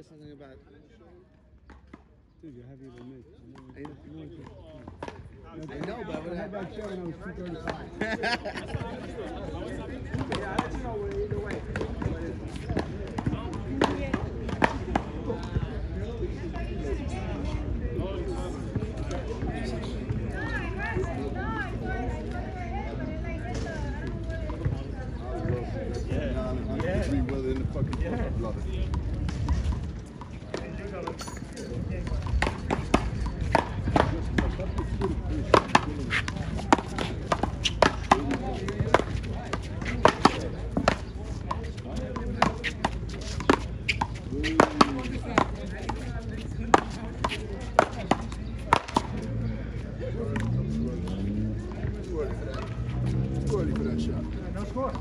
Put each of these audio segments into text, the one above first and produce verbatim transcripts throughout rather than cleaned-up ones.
said something about. Dude, you're heavier than me. I know, I know but what I had that show when I was two thirty-five. Yeah, I'll let you know either way. Yeah. Weather in the fucking yeah. Love it. Too early for that shot. No score.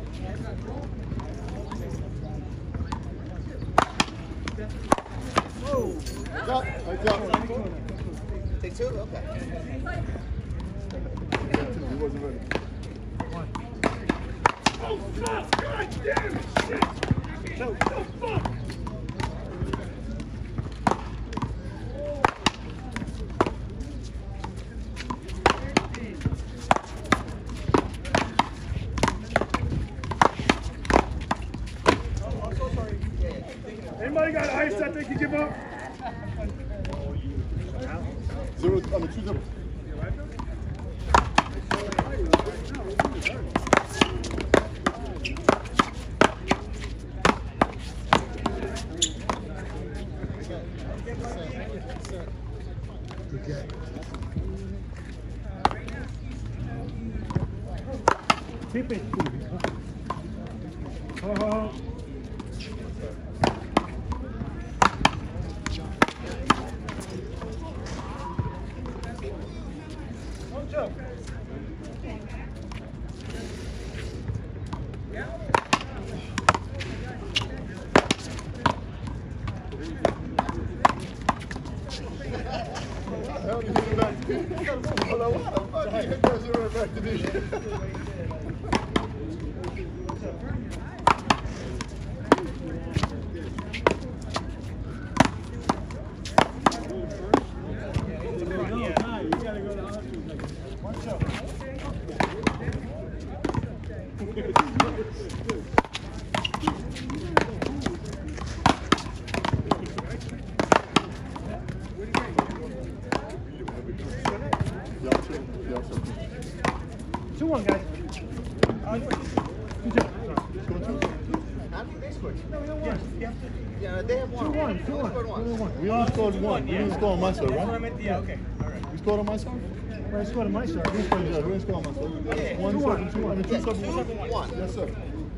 Whoa! Stop! Lights out. Take two? Okay. He wasn't ready. One. Oh, fuck! God damn it! Shit! No, no, fuck! Anybody got ice that they can give up? Zero, I mean, two zero. Okay. Keep it. Oh, oh, oh. Two one, guys. Uh, two two. How many they scored? No, we don't want. Yeah. Yeah, they have one. Two one. Two They one. scored Two one. one. We all scored one. We didn't score on my side, right? Yeah. Okay. All right. We scored on my side? Well, I scored on my side. We scored, yeah, we didn't score on my side. Yeah. One Two seven, one. two one. I mean, two Yeah, seven, two one. one. Yes, sir.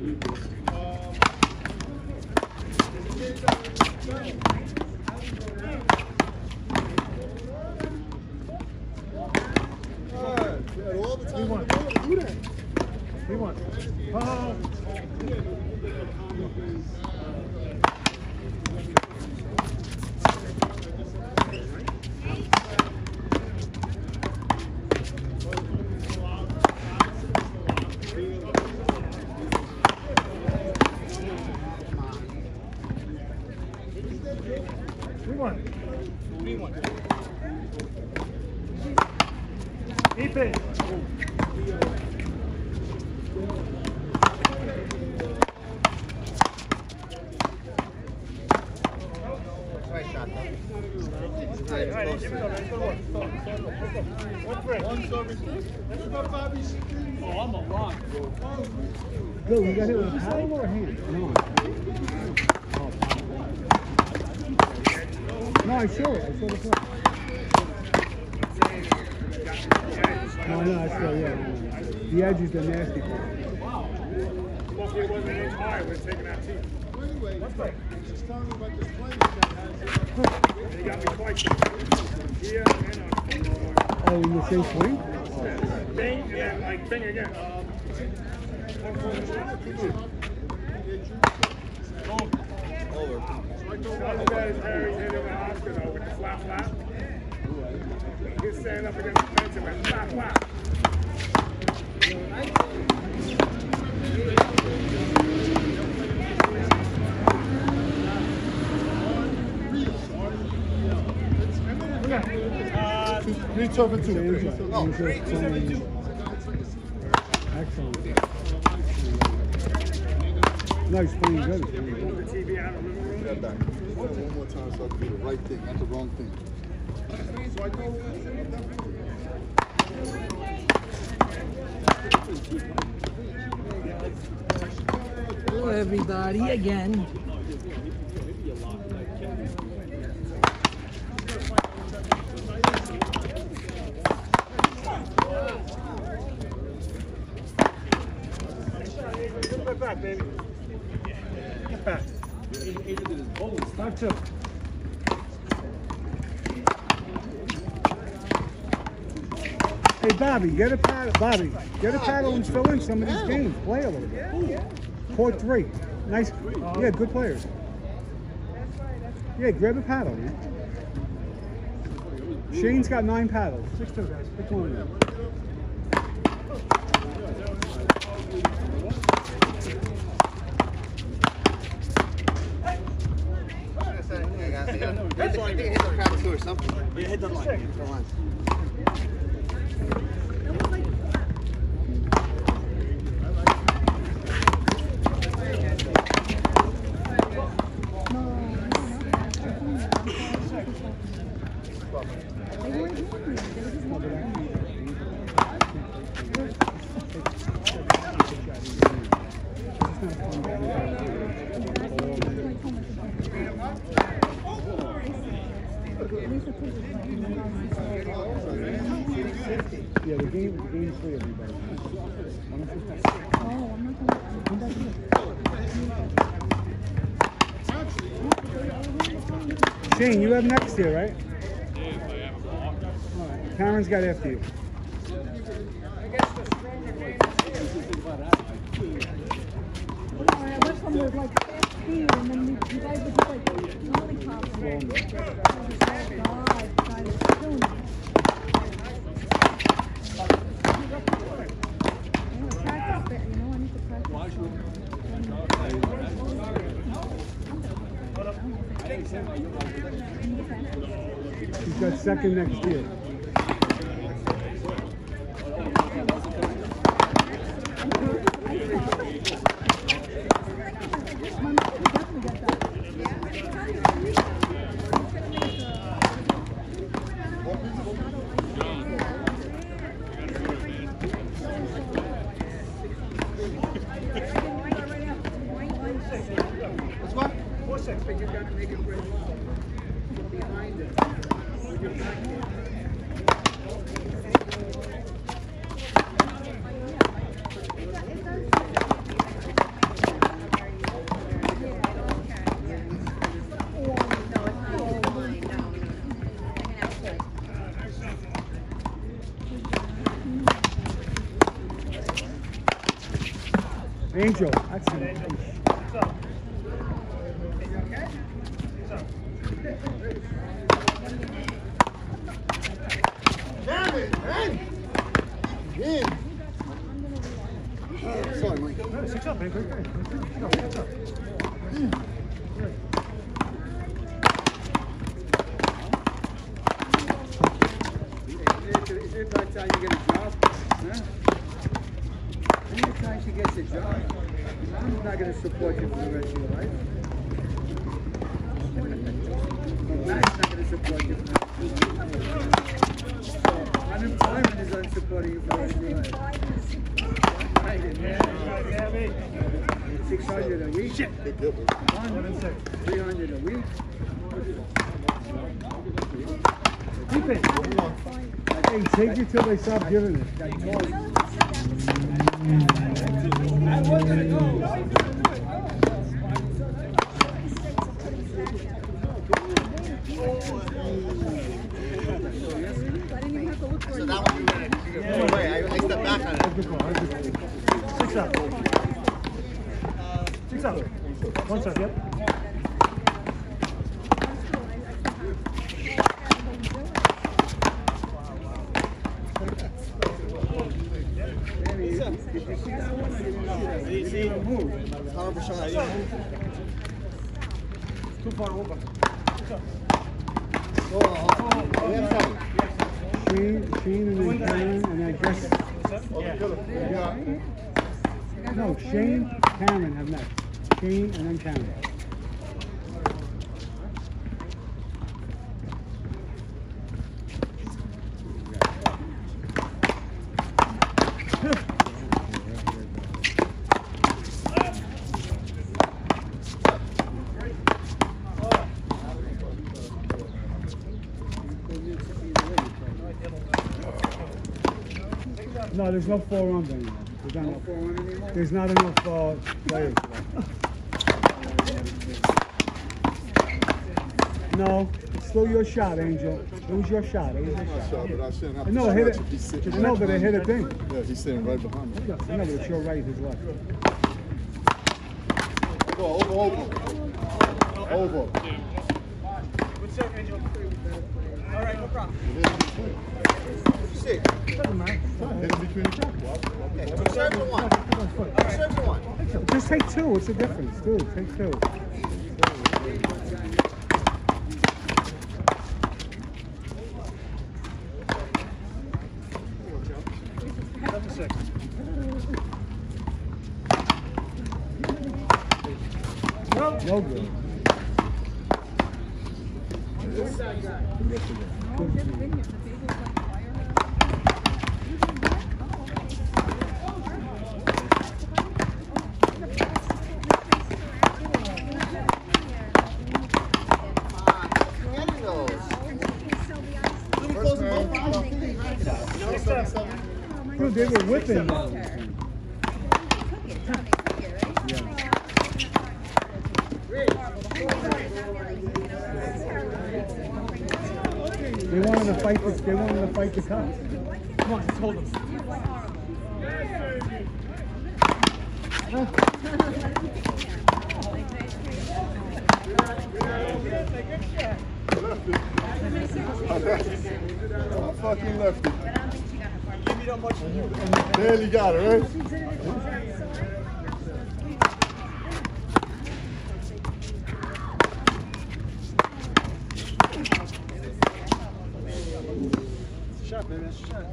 We had all the time in the world to do that. We won. Oh. We won. We won. Keep it. Nice shot, though. All right, let's go. Let's go. Let's go. One three. One service. Let's go, Bobby. Oh, I'm a rock. Yo, you got hit with a paddle or a hand? No. No, I saw it. I saw the play. No, no, I saw, yeah. The edge is the nasty part. Luckily it wasn't an inch high when taking that team. Well, anyway, she's telling me about this plane that has They got me twice. Yeah, and uh, Oh, in the same swing? bang, yeah, like bang again. Over. Not as bad as Harry hit him in Oscar with the flap flap. He's standing up against the fence and went flap flap. two, three tough and two. Angel, No, Angel three, two, playing- two. Excellent. No, he's playing good. He's playing good. The T V out of the living room. That back. One more time so I can do the right thing, not the wrong thing. Hello, everybody, again. Get back, baby. Get back. Five two. Hey, Bobby, get a paddle. Bobby, get a paddle and fill in some of these games. Play a little bit. Court three. Nice. Yeah, good players. Yeah, grab a paddle. Man. Shane's got nine paddles. Six two, guys. Pick one of them. I think I hit the crowd too or something. Yeah, hit the line. Come on. Yeah, the game, the game's free, everybody. Shane, you have next here, right? All right. Karen's got after you. I went from the like fast speed, and then you, you guys would do like lollipops. And oh God, guys, it's killing me. I need to practice better, you know. I need to practice. She's got second next year. Angel, excellent. Damn it, man! Again. Oh, sorry, Mike. Six up, man. Great, great. Six up. Is it by the time you get a job? Huh? Any time she gets a job, mom's not going to support you for the rest of your life. Mom's not going to support you for the rest of your life. So, unemployment is unsupporting you for the rest of your life. Right, yeah. six hundred a week. Shit. three hundred a week. Keep it. Hey, take it till they stop giving it. I was going to go. So that one you gotta, you gotta pull away. I, I stepped back on it. Six up. Six up. One side, yep. one hundred percent I didn't move. Too far over. Oh, oh, oh, we have seven. Shane, Shane and then Karen, and I guess... No, Shane, Karen have next. Shane and then Karen. No, there's no four runs anymore. There's not enough, there's not enough uh, players. No, it's still your shot, Angel. It was your shot. It was your shot. Shot, but I shouldn't have I to know, hit stretch it. if he's sitting I know, right but it hit a behind me. thing. Yeah, he's sitting right behind me. I know, but it's your right, his left. Go over, over. Over. What's up, Angel? All right, no problem. Six. Hit him between the crack. Okay, two serves or one? Two serves or one? Just take two. What's the difference? Two. Take two. No good. Getting those. Let me close them both. Dude, they were whipping. They wanted to fight the, they wanted to fight the cops. Come on, just hold him. I fucking left it. Barely got it, right? Shot, man, that's a shot.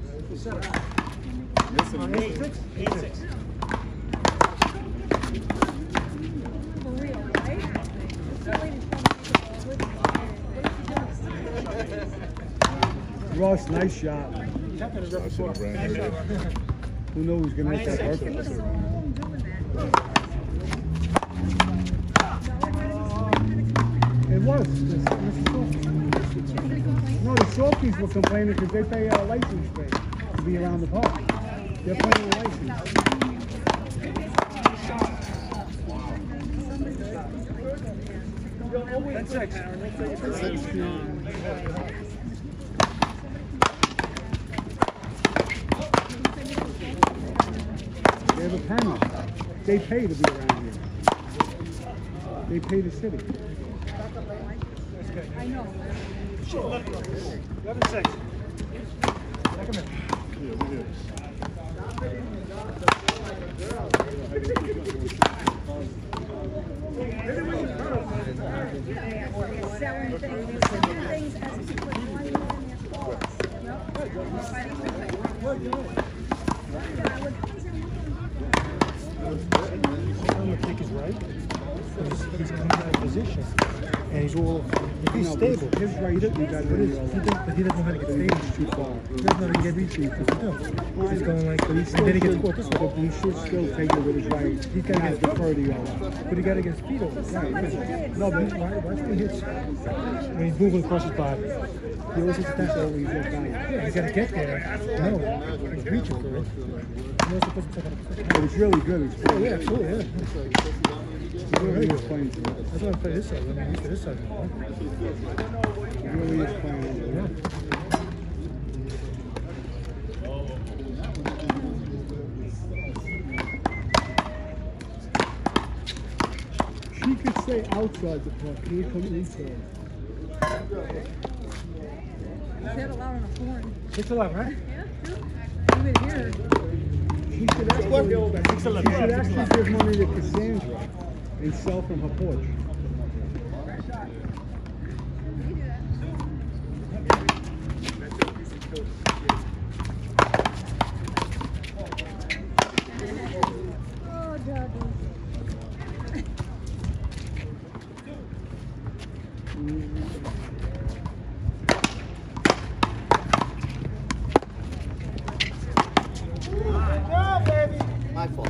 Listen, Eight, six. Eight, six. For real, right? That lady's probably- Ross, nice shot. I should have ran right there. Who knows who's gonna hit that perfect? It was. It's- it's No, the Softies were complaining because they pay a license fee to be around the park. They're paying a license. Ten six. They have a panel. They pay to be around here. They pay the city. I know. Eleven six. Come in. Yeah, we here. Selling things, selling things as people are money in their clothes. I'm gonna take his right. He's, he's coming out of position. And he's all, if he's No, but stable. his right, you got But it. his- he doesn't- but he doesn't know how to get stable. He's too far. He doesn't know how to get reach. He's going like, and then he gets caught this way. But he should still take it with his right. He can have defer to your left. But he got to get speed over. No, but why, watch when he hits. When he's moving across his body. He always hits that over his left eye. Yeah, he's got to get there. No, he's reaching for it. He knows supposed to take it. But it's really good. It's Oh, yeah, absolutely, yeah. He really is playing for it. That's why I play this side. I mean, he's for this side. He really is playing for Yeah. it. She could stay outside the park. He come inside. Said a lot on the horn. Six eleven, right? Yeah, even here. She should actually, Six she eleven. should actually give money to Cassandra and sell from her porch. My fault.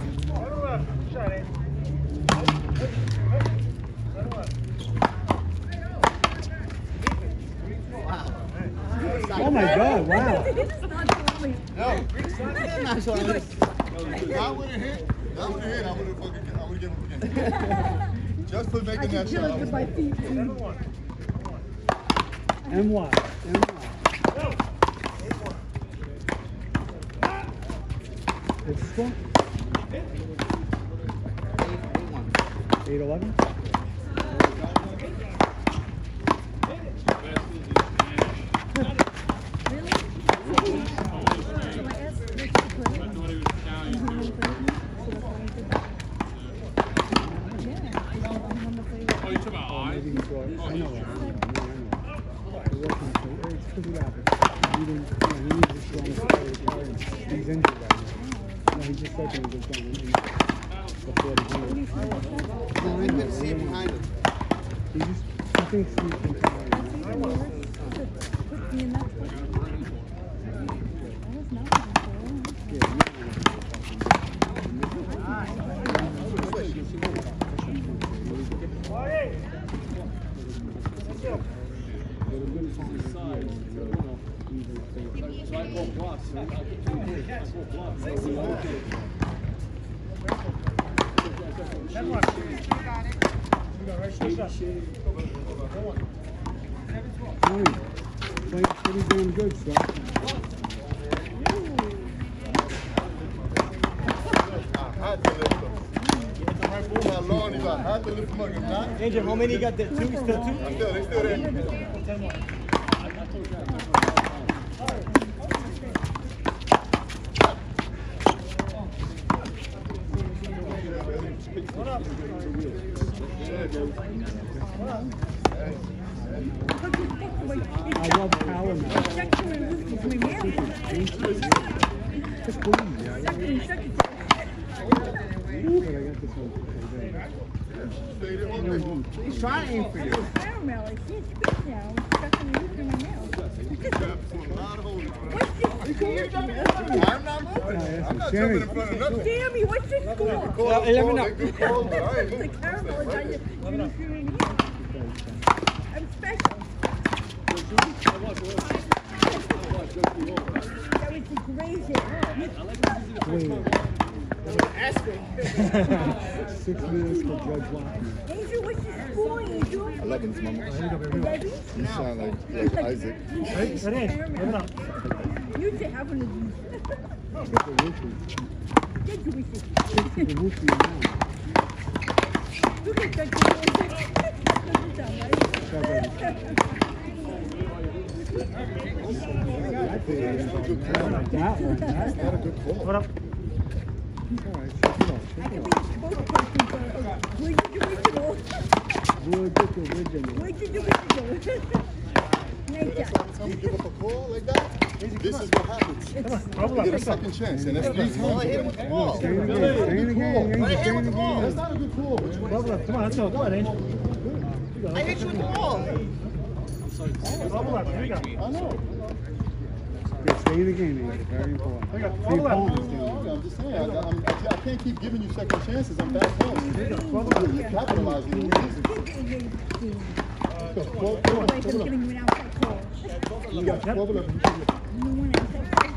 Oh my God! Wow. It's not totally. No. That's what I was. That would have hit. That would have hit. I would have fucking. I would have given him again. Just for I making can that feel shot. it with my feet. too. And what? And what? What's the score? eight eleven? Really? So I asked Rich to put it. And he won't put it in. So that's why I did that. Yeah. I don't want to play with it. Maybe he thought, I know, I know, I know. It wasn't, it's because of that. He didn't, you know, he needs to show him the third card, and he's injured right now. No, he just said that he was going in before the game. I can see it behind him. He just, he thinks he can try. I was not looking for Tony, play pretty damn good, so. I had to lift him. How long he got? I had to lift him up. If not, Angel, how many you got there? Two? Still two? I'm still, they still there. Ten more. I love power now. Just believe me. I but I got this one. He's trying to aim for you. caramel. I can't speak now. It's stuck in the roof of my mouth. I'm not moving. I'm not jumping in front of nothing. Sammy, what's your score? Call, Uh, eleven call, up. they do calls, but I ain't The moving. caramel is on your your hearing here. I'm special. That was the greatest. Wait. Six minutes for Judge Lockman. Angel, what's your score, Angel? eleven's mama. Debbie? You sound like, like Isaac. Hey, caramel. You say have one of these. Get the rookie. Get your wishes. Get the rookie now. Look at that. Doesn't sound right. I think it's like that one. That's Not a good call. What up? All right, check it out. I Check can it be a spokesperson for Where'd you original? out. We'll get the original. Where'd you original? Nice That's job. why time you give up a call like that, this is what happens. You get a second chance, and that's three times. Stay in the game. Stay in the game. Angel, stay in the game. That's not a good call. Bubble up. Come on, let's go. Come on, Angel. I hit you with the ball. Bubble up. Here we go. I know. Yeah, stay in the game, Angel. Very important. See your opponents doing it. I'm just saying, I, I'm, I can't keep giving you second chances. I'm back home. You're capitalizing. You're losing. Twelve, twelve, I'm twelve, giving you an outside call. You got twelve of them. You want an outside call?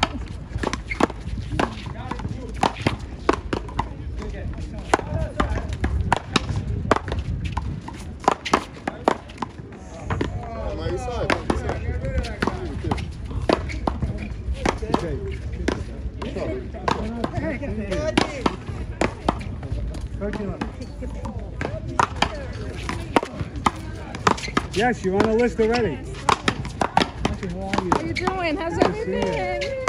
On my side. Yes, you're on the list already. How you doing? How's everything?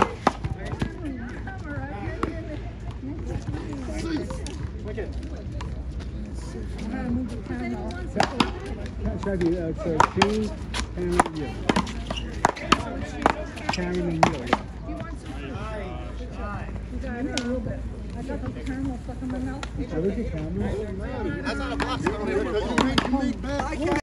Should I be, uh, so Jane, Karen, and you. Karen and you, yeah. A little bit. I got the caramel stuck in my mouth. Oh, look at Karen. That's not a box. You make, you make bad calls.